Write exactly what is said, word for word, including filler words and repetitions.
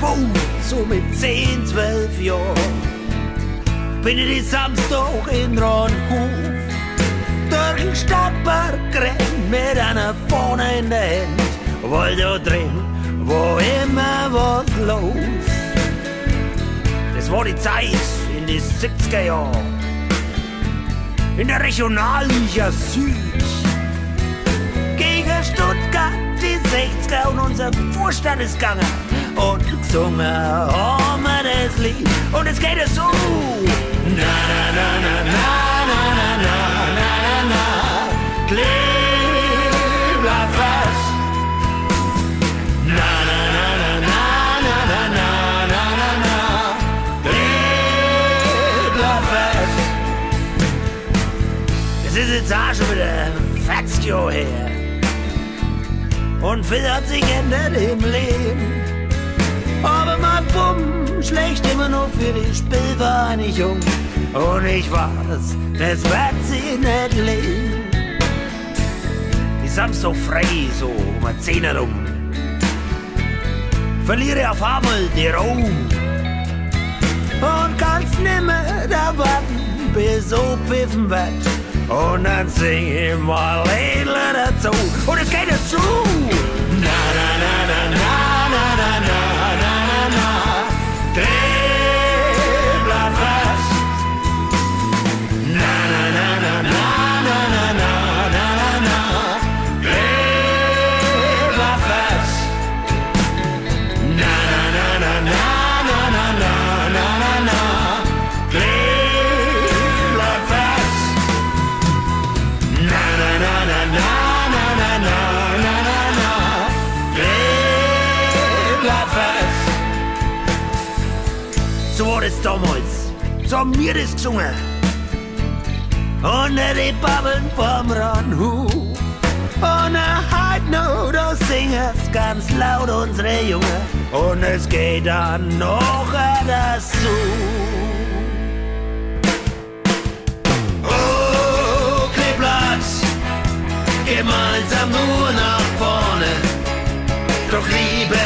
Traum, so mit zehn, zwölf Jahren. Bin ich die Samstag in Ronhof durch den Stadtpark rennt mit einer Fahne in der Hand, weil da drin war immer was los. Das war die Zeit in die siebziger Jahren, in der Regionalliga Süd, gegen Stuttgart die sechziger und unser Vorstand ist gegangen und gesungen haben wir das Lied und es geht so. Na na na na na na na na na na na Kleeblatt fest. Na na na na na na na na na na na Kleeblatt fest. Es ist jetzt auch schon wieder vierzig Jahre her und viel hat sich geändert im Leben. Aber mein Bumm schlägt immer noch für die Spielvereinigung. Und ich weiß, das wird sie nicht leben. Die Samstag frei, so um eine Zehner rum. Verliere auf einmal die Ruhe. Und kannst nimmer da warten, bis so pfiffen wird. Und dann sing ich mal Liedler dazu. Und es geht dazu. Na, na, na, na, na, na, na, na, na, na, na. Kleeblatt fest. Na, na, na, na, na, na, na, na, na, na, na. Kleeblatt fest. Na, na, na, na, na, na, na, na, na, na, na. Kleeblatt fest. Na, na, na, na, na, na, na, na, na, na, na. Kleeblatt fest. So war das damals, so haben wir das gesungen. Unter die Babbeln vom Ronhof. Und heute noch, da singen's ganz laut unsere Jungen. Und es geht dann noch dazu. Oh, Kleeblatt, gemeinsam nur nach vorne. Doch Liebe